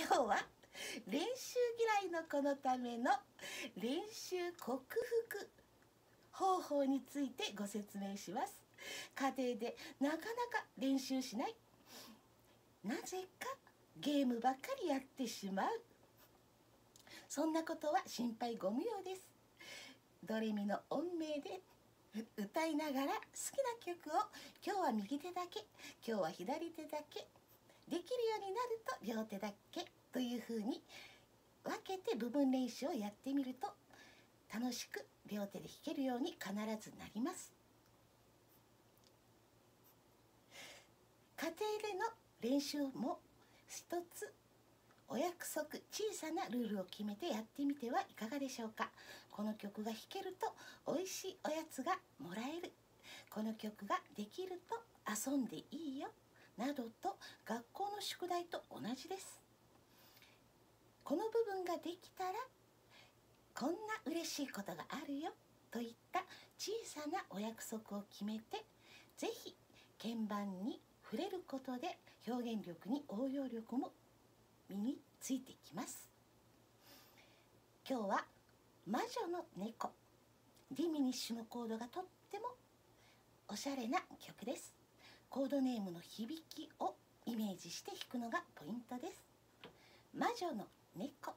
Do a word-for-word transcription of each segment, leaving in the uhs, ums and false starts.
今日は練習嫌いの子のための練習克服方法についてご説明します。家庭でなかなか練習しない、なぜかゲームばっかりやってしまう、そんなことは心配ご無用です。ドレミの音名で歌いながら好きな曲を今日は右手だけ、今日は左手だけ、できるようになると両手だけというふうに分けて部分練習をやってみると楽しく両手で弾けるように必ずなります。家庭での練習も一つお約束、小さなルールを決めてやってみてはいかがでしょうか。この曲が弾けるとおいしいおやつがもらえる、この曲ができると遊んでいいよなどと学校の宿題と同じです。この部分ができたらこんな嬉しいことがあるよといった小さなお約束を決めて、ぜひ鍵盤に触れることで表現力に応用力も身についてきます。今日は魔女の猫、ディミニッシュのコードがとってもおしゃれな曲です。コードネームの響きをイメージして弾くのがポイントです。魔女の猫。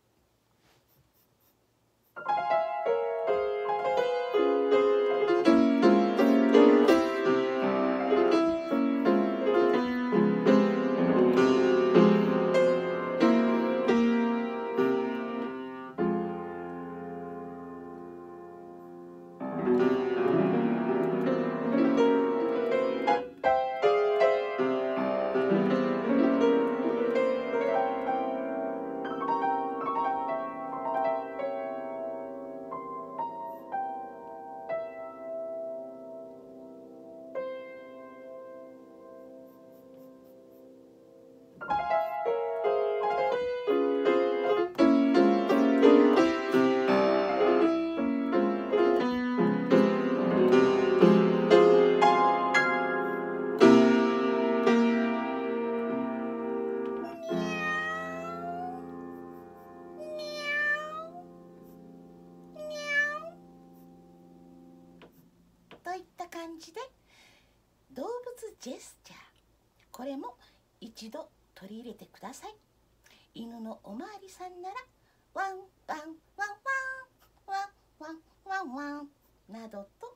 といった感じで動物ジェスチャー、これも一度取り入れてください。犬のおまわりさんならワンワンワンワンワンワンワンワンなどと、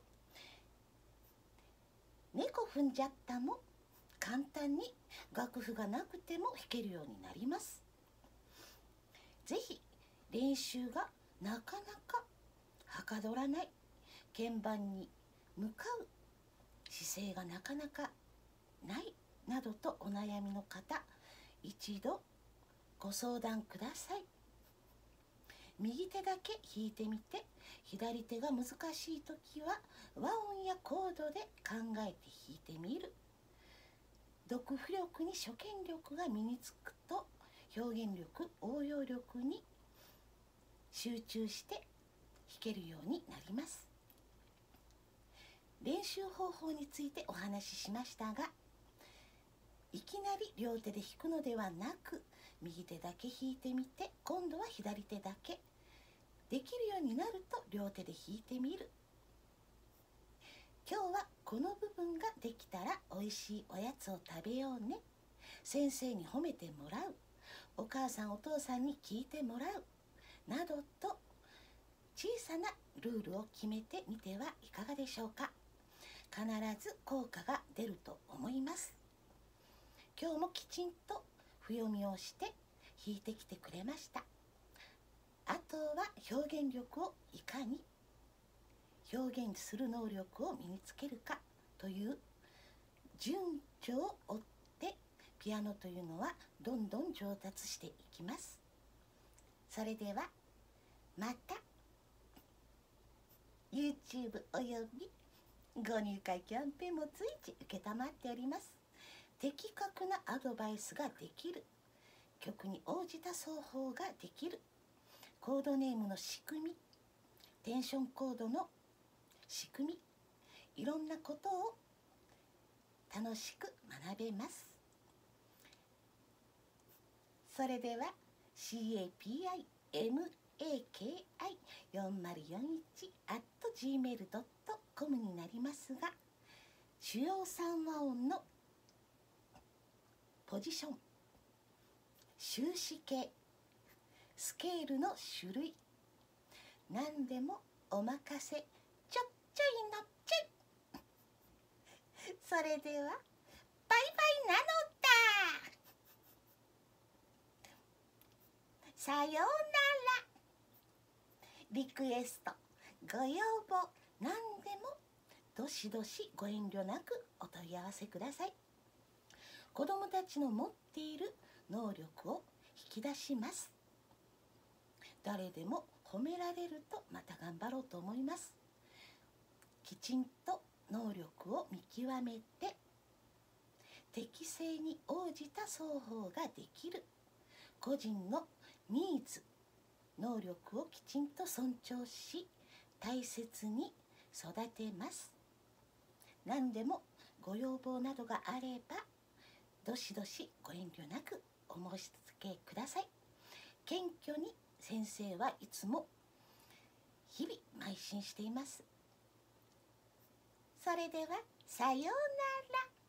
猫踏んじゃったも簡単に楽譜がなくても弾けるようになります。ぜひ練習がなかなかはかどらない、鍵盤に向かう姿勢がなかなかないなどとお悩みの方、一度ご相談ください。右手だけ弾いてみて、左手が難しいときは和音やコードで考えて弾いてみる。読譜力に初見力が身につくと表現力、応用力に集中して弾けるようになります。練習方法についてお話ししましたが、いきなり両手で弾くのではなく、右手だけ弾いてみて、今度は左手だけ、できるようになると両手で弾いてみる。今日はこの部分ができたらおいしいおやつを食べようね、先生に褒めてもらう、お母さんお父さんに聞いてもらうなどと小さなルールを決めてみてはいかがでしょうか。必ず効果が出ると思います。今日もきちんと譜読みをして弾いてきてくれました。あとは表現力をいかに表現する能力を身につけるかという順序を追ってピアノというのはどんどん上達していきます。それではまた YouTube およびご入会キャンペーンも随時受けたまっております。的確なアドバイスができる、曲に応じた奏法ができる、コードネームの仕組み、テンションコードの仕組み、いろんなことを楽しく学べます。 それでは シーエーピーアイエムエーケーアイよんまるよんいち アット ジーメール ドット コム になりますが、主要さん和音のポジション、終止形、スケールの種類、何でもお任せちょっちょいのちょい。それではバイバイなのだ。さようなら。リクエスト、ご要望、何でもどしどしご遠慮なくお問い合わせください。子どもたちの持っている能力を引き出します。誰でも褒められるとまた頑張ろうと思います。きちんと能力を見極めて適正に応じた双方ができる個人のニーズ、能力をきちんと尊重し大切に育てます。何でもご要望などがあればどしどしご遠慮なくお申し付けください。謙虚に先生はいつも日々邁進しています。それではさようなら。